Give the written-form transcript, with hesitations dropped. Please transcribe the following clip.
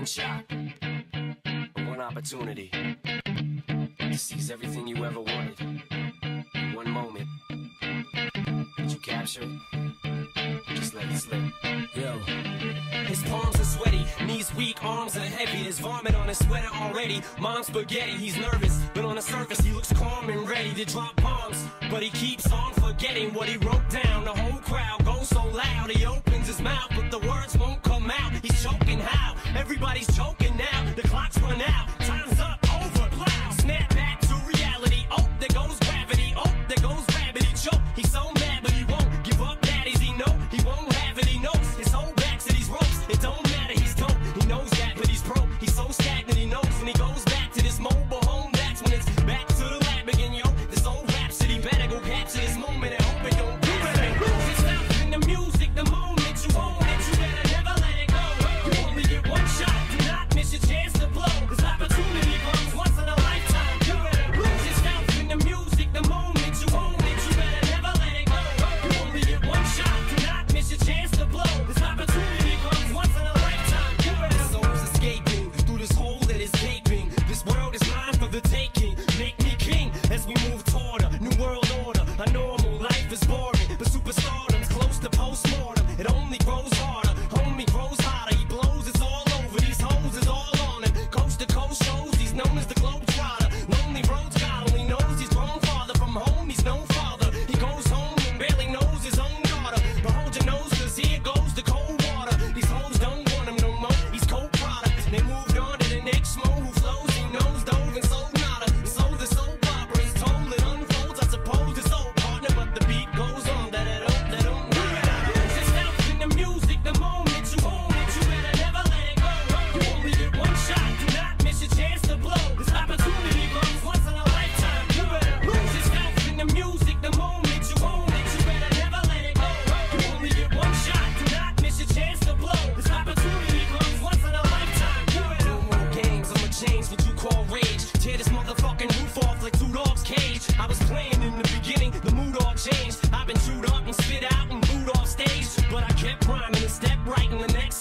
one shot, one opportunity to seize everything you ever wanted in one moment. Did you capture it? Just let it slip. Yo. His palms are sweaty, knees weak, arms are heavy. There's vomit on his sweater already. Mom's spaghetti, he's nervous, but on the surface he looks calm and ready to drop bombs. But he keeps on forgetting what he wrote down. The whole crowd goes so loud, he opens his mouth, but the words won't come out. He's choking how? Everybody's choking now. The clock's run out, time's up, over, plow. Snap back to reality, oh, there goes gravity. Oh, there goes gravity, choke. He's so mad, but he won't give up, daddies, he know. He won't have it, he knows. His whole back to these ropes, it don't matter, he's dope. He knows that, but he's broke. He's so stagnant, he knows. When he goes back to this mobile home, that's when it's back to the lab again, yo. This old rhapsody better go capture this moment and hope it don't do it. Lose yourself in the music, the moment you own it, you better never let it go. You only get one shot, do not miss your chance to blow. This opportunity comes once in a lifetime. You better lose yourself in the music, the moment you own it, you better never let it go. You only get one shot, do not miss your chance to blow. This opportunity comes once in a lifetime. You better. This soul's escaping through this hole that is gaping. This world is mine for the taking. Make me king as we move toward a new world order. A normal life is boring, but superstardom's close to postmortem. It only grows harder, homie grows hotter. He blows, it's all over. These hoes is all on him. Coast to coast shows, he's known as the Globetrotter. Lonely roads God only knows he's grown farther from home. He's no father. He goes home and barely knows his own daughter. But hold your nose, cause here goes the cold water. These hoes don't want him no more. He's cold product. They moved on to the next schmo who flows. He knows dove and sold nada. And so the soap opera is told, it unfolds. I suppose it's old partner, but the beat goes on. That it don't lose yourself in the music, the moment you own it, you better never let it go. You only get one shot, do not miss your chance to blow. This opportunity comes once in a lifetime. You better lose yourself in the music, the moment you own it, you better never let it go. You only get one shot, do not miss your chance to blow. This opportunity comes once in a lifetime. You better. No more games, I'ma change what you call rage. Tear this motherfucking roof off like two dogs' cage. I was playing in the beginning, the mood all changed. I've been chewed up and spit out and booed off stage, but I kept rhyming and stepped right in the next